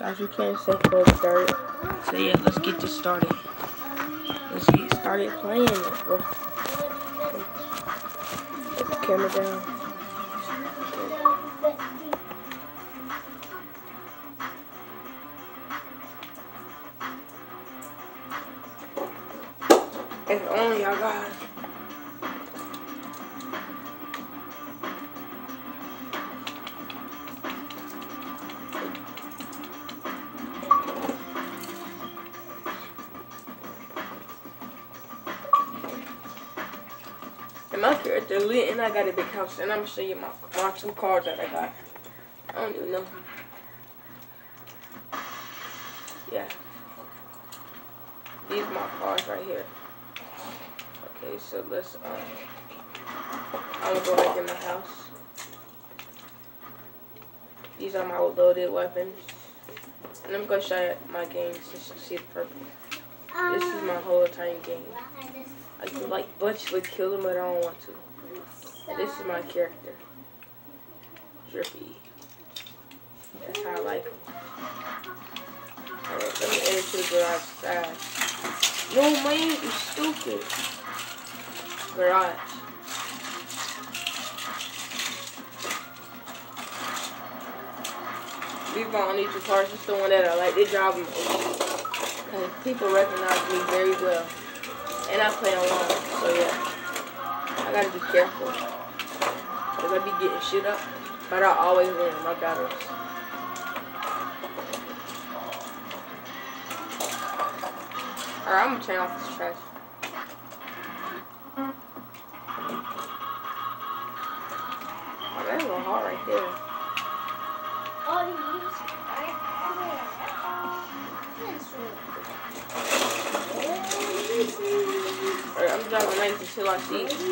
Guys, we can't say full start. So yeah, let's get this started. Let's get started playing it, bro. Put the camera down. If only y'all guys. And my character lit, and I got a big house, and I'm gonna show you my two cars that I got. I don't even know. Yeah. These are my cars right here. Okay, so let's I'm gonna go back in my house. These are my loaded weapons. And I'm gonna show you my games just to see the purple. This is my whole entire game. I can like butchly kill them, but I don't want to. And this is my character. Drippy. That's how I like him. Alright, let me enter to the garage fast. No man, you stupid. Garage. These are only two cars, just the one that I like. They drive them. And people recognize me very well. And I play online, so yeah. I gotta be careful. Because I be getting shit up. But I always win my battles. Alright, I'm gonna turn off this trash. Oh, that's a little hard right there. Alright, I'm driving nice until I see